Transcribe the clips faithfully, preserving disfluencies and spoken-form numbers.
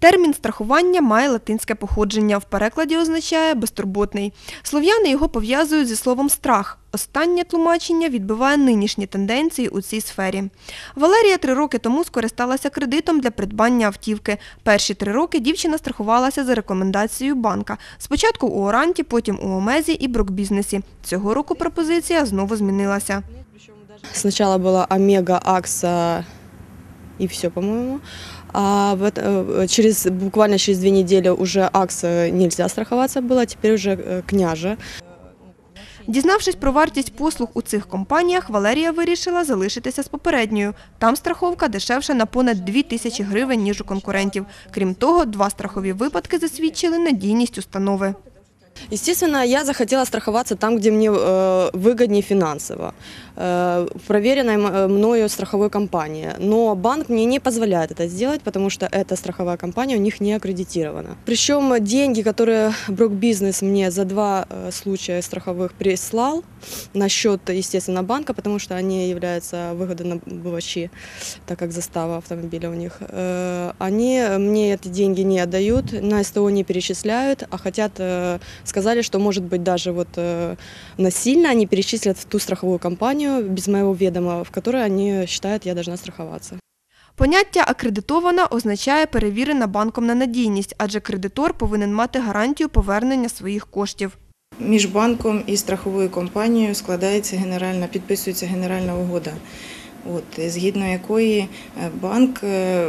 Термін страхування має латинське походження, в перекладі означає «безтурботний». Слов'яни його пов'язують зі словом «страх». Останнє тлумачення відбиває нинішні тенденції у цій сфері. Валерія три роки тому скористалася кредитом для придбання автівки. Перші три роки дівчина страхувалася за рекомендацією банка. Спочатку у Оранті, потім у Омезі і Брокбізнесі. Цього року пропозиція знову змінилася. Спочатку була Омега, Акса і все, по-моєму. А через, буквально через две недели уже Акса нельзя страховаться было, теперь уже Княжа. Дізнавшись про вартість послуг у цих компаніях, Валерія вирішила залишитися з попередньою. Там страховка дешевша на понад дві тисячі гривень, ніж у конкурентів. Крім того, два страхові випадки засвідчили надійність установи. Естественно, я захотела страховаться там, где мне э, выгоднее финансово, э, в проверенной мною страховой компании. Но банк мне не позволяет это сделать, потому что эта страховая компания у них не аккредитирована. Причем деньги, которые Брокбизнес мне за два э, случая страховых прислал на счет, естественно, банка, потому что они являются выгодонабывачи, так как застава автомобиля у них, э, они мне эти деньги не отдают, на СТО не перечисляют, а хотят... Э, Сказали, что, может быть, даже вот э, насильно они перечислят в ту страховую компанию без моего ведома, в которой они считают, я должна страховаться. Поняття «акредитована» означає перевірена банком на надійність, адже кредитор повинен мати гарантію повернення своїх коштів. Між банком і страховою компанією складається генеральна, підписується генеральна угода, от, згідно якої банк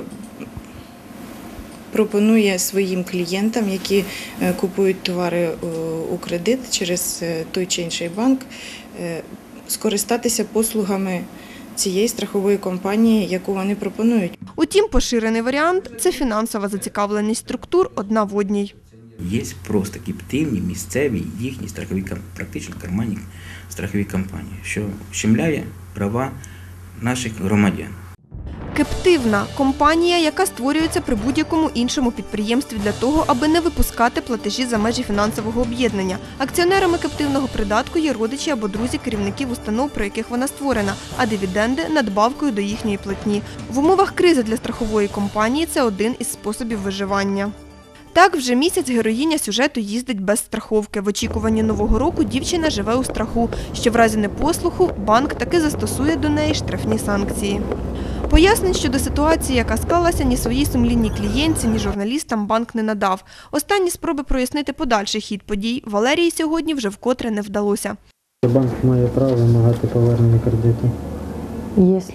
пропонує своїм клієнтам, які купують товари у кредит через той чи інший банк, скористатися послугами цієї страхової компанії, яку вони пропонують. Утім, поширений варіант – це фінансова зацікавленість структур одна в одній. Є просто кептивні, місцеві, їхні страхові, практично карманні страхові компанії, що ущемляє права наших громадян. Кептивна – компанія, яка створюється при будь-якому іншому підприємстві для того, аби не випускати платежі за межі фінансового об'єднання. Акціонерами кептивного придатку є родичі або друзі керівників установ, про яких вона створена, а дивіденди – надбавкою до їхньої платні. В умовах кризи для страхової компанії це один із способів виживання. Так, вже місяць героїня сюжету їздить без страховки. В очікуванні Нового року дівчина живе у страху, що в разі непослуху банк таки застосує до неї штрафні санкції. Пояснень щодо ситуації, яка склалася, ні своїй сумлінній клієнтці, ні журналістам банк не надав. Останні спроби прояснити подальший хід подій Валерії сьогодні вже вкотре не вдалося. Банк має право вимагати повернення кредиту. Якщо.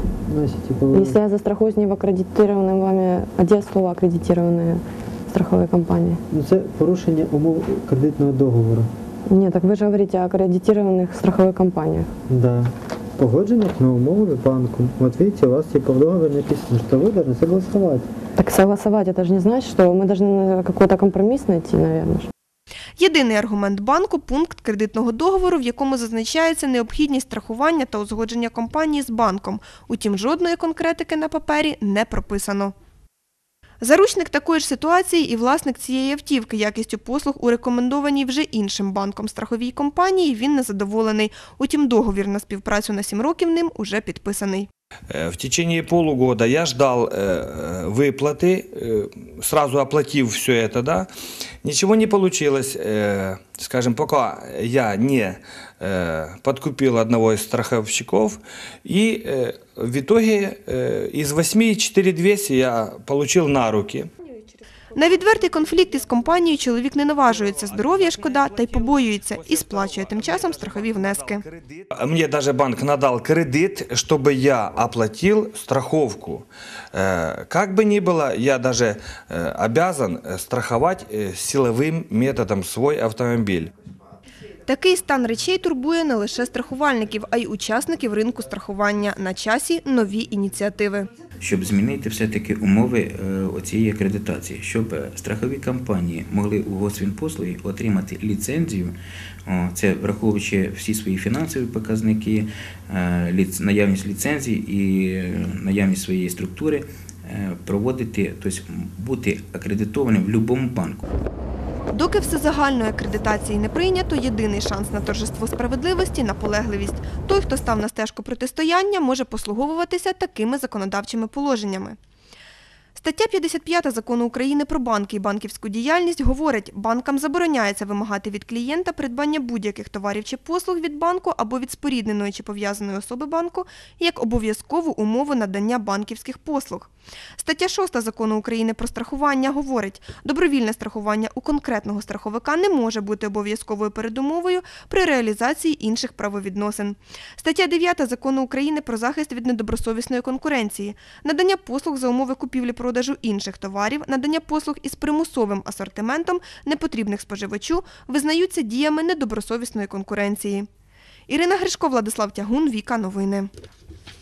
Якщо я застрахуюсь не в акредитованій вами, а де слово акредитованої страхової компанії? Це порушення умов кредитного договору. Ні, так ви ж говорите о акредитованих страхових компаніях. Да. Погодженных на умовы с банком. Вот видите, у вас типа в договоре написано, что вы должны согласовать. Так согласовать, это же не значит, что мы должны какой-то компромисс найти, наверное. Єдиний аргумент банку – пункт кредитного договору, в якому зазначається необхідність страхування та узгодження компанії з банком. Утім, жодної конкретики на папері не прописано. Заручник такої ж ситуації і власник цієї автівки. Якістю послуг у рекомендованій вже іншим банком страховій компанії він незадоволений. Утім, договір на співпрацю на сім років ним уже підписаний. В течение полугода я ждал выплаты, сразу оплатив все это, да. Ничего не получилось, скажем, пока я не подкупил одного из страховщиков, и в итоге из восьми четыре тысячи двести я получил на руки. На відвертий конфлікт із компанією чоловік не наважується, здоров'я шкода, та й побоюється, і сплачує тим часом страхові внески. Мені навіть банк надав кредит, щоб я оплатив страховку. Як би ни було, я навіть обязан страхувати силовим методом свій автомобіль. Такий стан речей турбує не лише страхувальників, а й учасників ринку страхування. На часі нові ініціативи. Щоб змінити все-таки умови цієї акредитації, щоб страхові компанії могли у Госфінпослуги отримати ліцензію, це враховуючи всі свої фінансові показники, наявність ліцензії і наявність своєї структури, проводити, тобто бути акредитованим в будь-якому банку. Доки всезагальної акредитації не прийнято, єдиний шанс на торжество справедливості – наполегливість. Той, хто став на стежку протистояння, може послуговуватися такими законодавчими положеннями. Стаття п'ятдесят п'ять Закону України про банки і банківську діяльність говорить, банкам забороняється вимагати від клієнта придбання будь-яких товарів чи послуг від банку або від спорідненої чи пов'язаної особи банку як обов'язкову умову надання банківських послуг. Стаття шоста Закону України про страхування говорить, добровільне страхування у конкретного страховика не може бути обов'язковою передумовою при реалізації інших правовідносин. Стаття дев'ята Закону України про захист від недобросовісної конкуренції, надання послуг за умови купівлі-продажу інших товарів, надання послуг із примусовим асортиментом, непотрібних споживачу, визнаються діями недобросовісної конкуренції. Ірина Гришко, Владислав Тягун, Віка Новини.